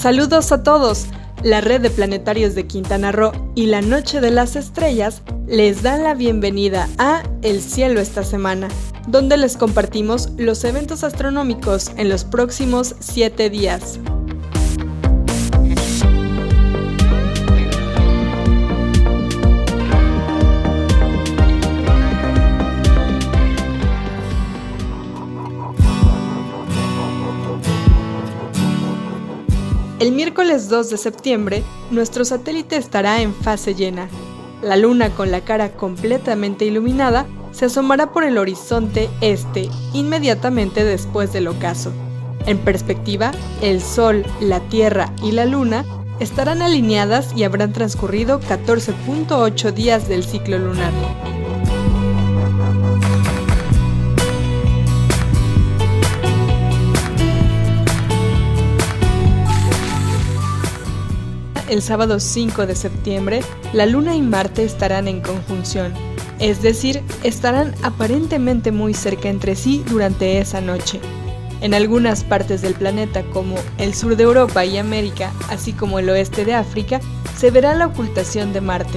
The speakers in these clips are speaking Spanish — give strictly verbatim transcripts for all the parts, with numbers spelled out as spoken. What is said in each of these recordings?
Saludos a todos. La red de planetarios de Quintana Roo y la Noche de las Estrellas les dan la bienvenida a El Cielo esta semana, donde les compartimos los eventos astronómicos en los próximos siete días. El miércoles dos de septiembre, nuestro satélite estará en fase llena. La luna, con la cara completamente iluminada, se asomará por el horizonte este inmediatamente después del ocaso. En perspectiva, el Sol, la Tierra y la Luna estarán alineadas y habrán transcurrido catorce punto ocho días del ciclo lunar. El sábado cinco de septiembre, la Luna y Marte estarán en conjunción, es decir, estarán aparentemente muy cerca entre sí durante esa noche. En algunas partes del planeta, como el sur de Europa y América, así como el oeste de África, se verá la ocultación de Marte.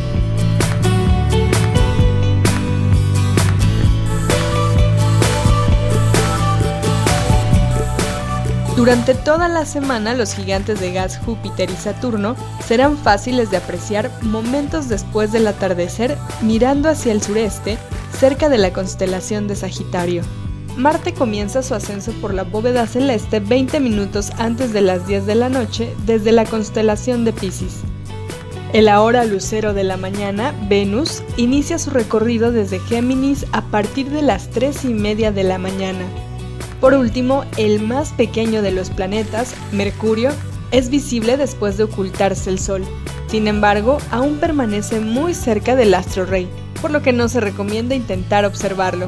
Durante toda la semana, los gigantes de gas Júpiter y Saturno serán fáciles de apreciar momentos después del atardecer mirando hacia el sureste, cerca de la constelación de Sagitario. Marte comienza su ascenso por la bóveda celeste veinte minutos antes de las diez de la noche desde la constelación de Piscis. En la hora lucero de la mañana, Venus inicia su recorrido desde Géminis a partir de las tres y media de la mañana. Por último, el más pequeño de los planetas, Mercurio, es visible después de ocultarse el Sol. Sin embargo, aún permanece muy cerca del astro rey, por lo que no se recomienda intentar observarlo.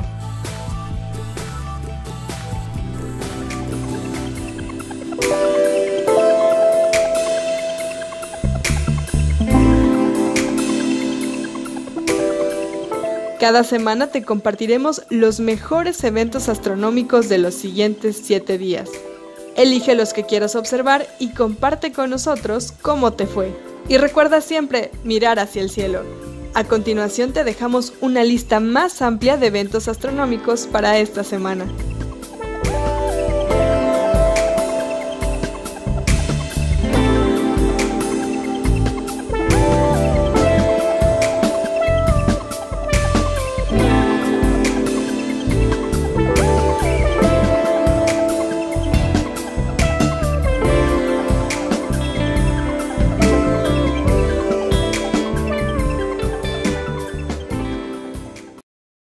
Cada semana te compartiremos los mejores eventos astronómicos de los siguientes siete días. Elige los que quieras observar y comparte con nosotros cómo te fue. Y recuerda siempre mirar hacia el cielo. A continuación te dejamos una lista más amplia de eventos astronómicos para esta semana.